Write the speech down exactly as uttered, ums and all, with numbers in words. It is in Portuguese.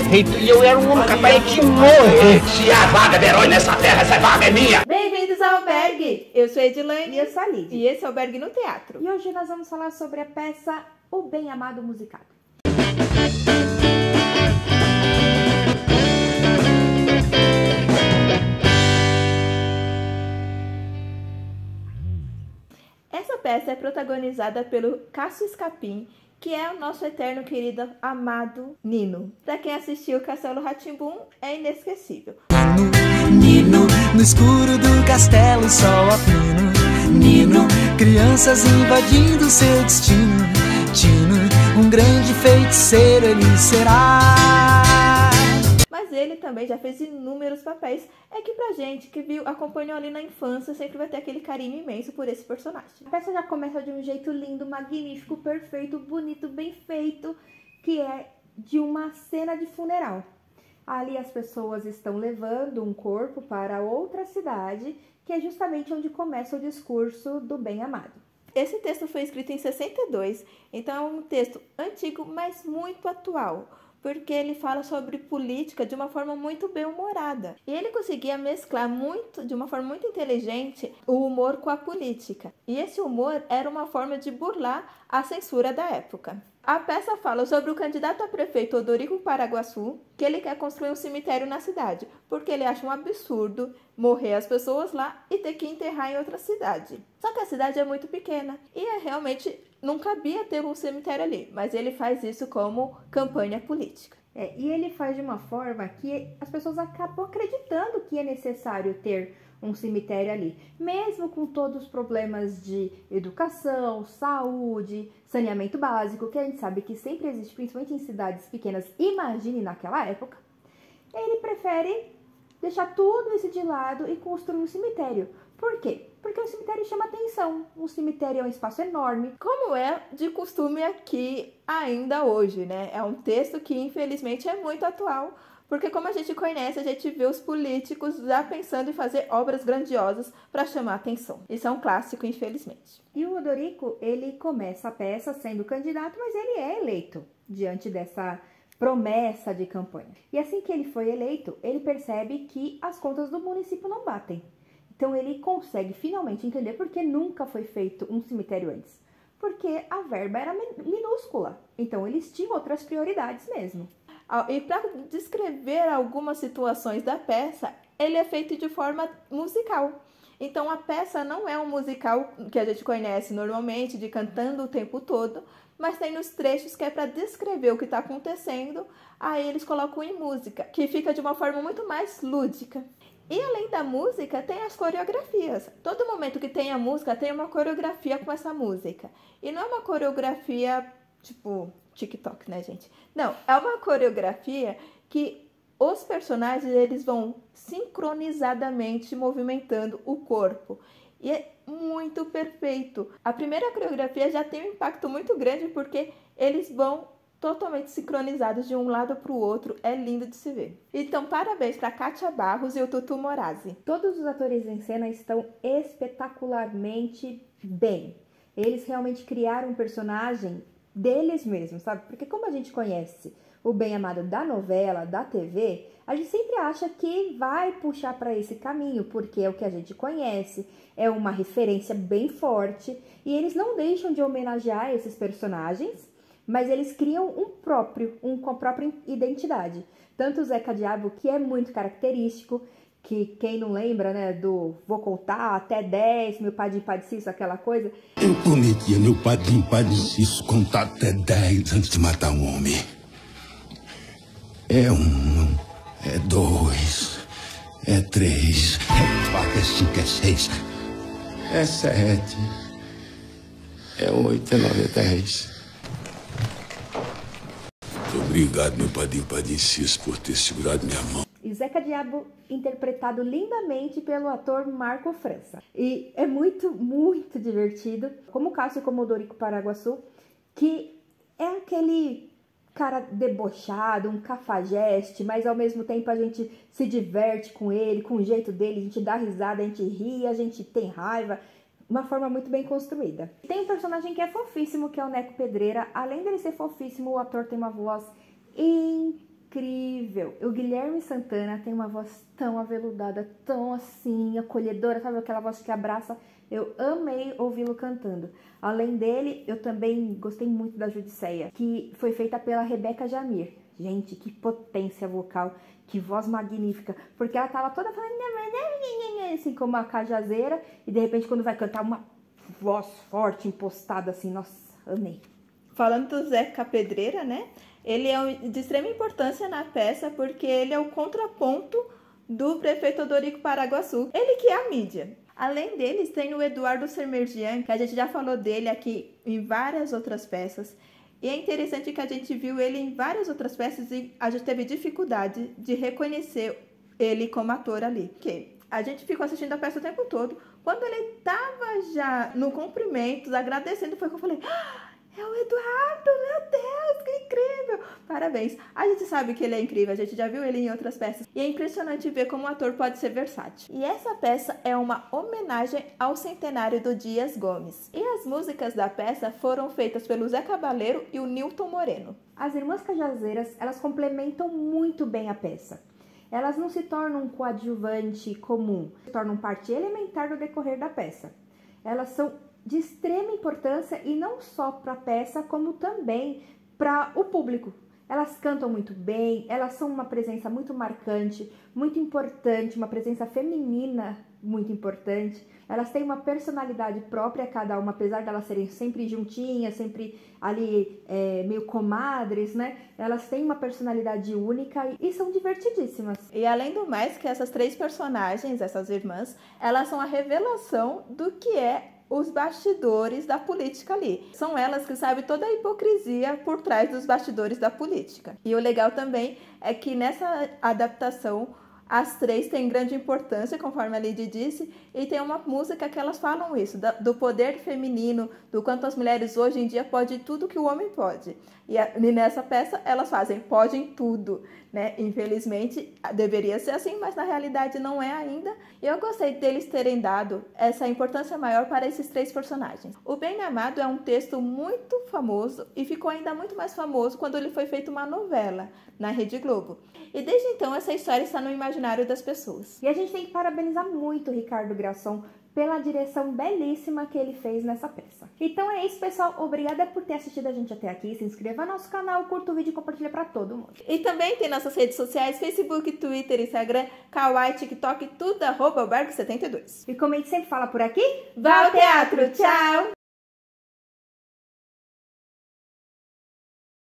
feito e eu era um homem capaz de morrer. Se há vaga de herói nessa terra, essa vaga é minha. Bem-vindos ao Albergue! Eu sou a Edilane. E eu sou a Lídia. E esse é o Albergue no Teatro. E hoje nós vamos falar sobre a peça O Bem Amado Musicado. Essa peça é protagonizada pelo Cássio Escapim, que é o nosso eterno querido amado Nino. Pra quem assistiu Castelo Rá-Tim-Bum, é inesquecível. Nino, no escuro do castelo, sol a pleno. Nino, crianças invadindo seu destino. Tino, um grande feiticeiro ele será. Mas ele também já fez inúmeros papéis. É que pra gente que viu, acompanhou ali na infância, sempre vai ter aquele carinho imenso por esse personagem. A peça já começa de um jeito lindo, magnífico, perfeito, bonito, bem feito, que é de uma cena de funeral. Ali as pessoas estão levando um corpo para outra cidade, que é justamente onde começa o discurso do bem amado. Esse texto foi escrito em sessenta e dois, então é um texto antigo, mas muito atual, porque ele fala sobre política de uma forma muito bem-humorada. E ele conseguia mesclar muito, de uma forma muito inteligente, o humor com a política. E esse humor era uma forma de burlar a censura da época. A peça fala sobre o candidato a prefeito Odorico Paraguaçu, que ele quer construir um cemitério na cidade, porque ele acha um absurdo morrer as pessoas lá e ter que enterrar em outra cidade. Só que a cidade é muito pequena e é realmente não cabia ter um cemitério ali, mas ele faz isso como campanha política. É, e ele faz de uma forma que as pessoas acabam acreditando que é necessário ter um cemitério ali, mesmo com todos os problemas de educação, saúde, saneamento básico, que a gente sabe que sempre existe, principalmente em cidades pequenas, imagine naquela época. Ele prefere deixar tudo isso de lado e construir um cemitério. Por quê? Porque o cemitério chama atenção. Um cemitério é um espaço enorme. Como é de costume aqui ainda hoje, né? É um texto que infelizmente é muito atual, porque como a gente conhece, a gente vê os políticos já pensando em fazer obras grandiosas para chamar atenção. Isso é um clássico, infelizmente. E o Odorico, ele começa a peça sendo candidato, mas ele é eleito diante dessa promessa de campanha. E assim que ele foi eleito, ele percebe que as contas do município não batem. Então ele consegue finalmente entender por que nunca foi feito um cemitério antes. Porque a verba era minúscula. Então eles tinham outras prioridades mesmo. E para descrever algumas situações da peça, ele é feito de forma musical. Então a peça não é um musical que a gente conhece normalmente, de cantando o tempo todo, mas tem nos trechos que é para descrever o que está acontecendo, aí eles colocam em música, que fica de uma forma muito mais lúdica. E além da música, tem as coreografias. Todo momento que tem a música, tem uma coreografia com essa música. E não é uma coreografia tipo TikTok, né, gente? Não, é uma coreografia que os personagens eles vão sincronizadamente movimentando o corpo. E é muito perfeito. A primeira coreografia já tem um impacto muito grande porque eles vão totalmente sincronizados de um lado para o outro, é lindo de se ver. Então, parabéns para Kátia Barros e o Tutu Morazzi. Todos os atores em cena estão espetacularmente bem. Eles realmente criaram um personagem deles mesmos, sabe? Porque como a gente conhece o bem amado da novela, da T V, a gente sempre acha que vai puxar para esse caminho, porque é o que a gente conhece, é uma referência bem forte, e eles não deixam de homenagear esses personagens, mas eles criam um próprio, um com a própria identidade. Tanto o Zeca Diabo, que é muito característico, que quem não lembra, né, do vou contar até dez, meu padim padiciço, aquela coisa. Eu prometi a meu padim padiciço contar até dez antes de matar um homem. É um, é dois, é três, é quatro, é cinco, é seis, é sete, é oito, é nove, é dez. Obrigado, meu padim padiciço, por ter segurado minha mão. E Zeca Diabo interpretado lindamente pelo ator Marco França. E é muito, muito divertido. Como o Cássio como Odorico Paraguaçu, que é aquele cara debochado, um cafajeste, mas ao mesmo tempo a gente se diverte com ele, com o jeito dele, a gente dá risada, a gente ri, a gente tem raiva. Uma forma muito bem construída. Tem um personagem que é fofíssimo, que é o Neco Pedreira. Além dele ser fofíssimo, o ator tem uma voz incrível. incrível. O Guilherme Santana tem uma voz tão aveludada, tão assim, acolhedora, sabe? Aquela voz que abraça. Eu amei ouvi-lo cantando. Além dele, eu também gostei muito da Judicéia, que foi feita pela Rebeca Jamir. Gente, que potência vocal, que voz magnífica. Porque ela tava toda falando assim como uma cajazeira, e de repente quando vai cantar uma voz forte, impostada assim, nossa, amei. Falando do Zeca Pedreira, né? Ele é de extrema importância na peça porque ele é o contraponto do prefeito Odorico Paraguaçu. Ele que é a mídia. Além deles, tem o Eduardo Semerjian, que a gente já falou dele aqui em várias outras peças. E é interessante que a gente viu ele em várias outras peças e a gente teve dificuldade de reconhecer ele como ator ali. Porque a gente ficou assistindo a peça o tempo todo. Quando ele estava já no cumprimento, agradecendo, foi que eu falei... Ah, é o Eduardo, meu Deus, que incrível! Parabéns! A gente sabe que ele é incrível, a gente já viu ele em outras peças. E é impressionante ver como o ator pode ser versátil. E essa peça é uma homenagem ao centenário do Dias Gomes. E as músicas da peça foram feitas pelo Zé Cabaleiro e o Nilton Moreno. As Irmãs Cajazeiras, elas complementam muito bem a peça. Elas não se tornam um coadjuvante comum, se tornam parte elementar do decorrer da peça. Elas são de extrema importância e não só para a peça, como também para o público. Elas cantam muito bem, elas são uma presença muito marcante, muito importante, uma presença feminina muito importante. Elas têm uma personalidade própria cada uma, apesar de elas serem sempre juntinhas, sempre ali é, meio comadres, né? Elas têm uma personalidade única e são divertidíssimas. E além do mais, que essas três personagens, essas irmãs, elas são a revelação do que é os bastidores da política ali. São elas que sabem toda a hipocrisia por trás dos bastidores da política. E o legal também é que nessa adaptação as três têm grande importância, conforme a Lidy disse, e tem uma música que elas falam isso, do poder feminino, do quanto as mulheres hoje em dia podem tudo que o homem pode. E, a, e nessa peça elas fazem, podem tudo, né? Infelizmente deveria ser assim, mas na realidade não é ainda. E eu gostei deles terem dado essa importância maior para esses três personagens. O Bem Amado é um texto muito famoso e ficou ainda muito mais famoso quando ele foi feito uma novela na Rede Globo. E desde então essa história está no imaginário das pessoas. E a gente tem que parabenizar muito o Ricardo Grasson pela direção belíssima que ele fez nessa peça. Então é isso, pessoal. Obrigada por ter assistido a gente até aqui. Se inscreva no nosso canal, curta o vídeo e compartilha para todo mundo. E também tem nossas redes sociais, Facebook, Twitter, Instagram, Kawaii, TikTok, tudo arroba albergo setenta e dois. E como a gente sempre fala por aqui, vá ao teatro! Tchau!